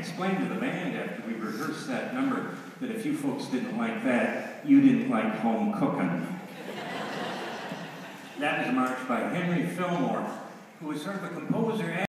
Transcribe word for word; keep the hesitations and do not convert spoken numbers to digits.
explained to the band after we rehearsed that number that if you folks didn't like that, you didn't like home cooking. That was a march by Henry Fillmore, who was sort of a composer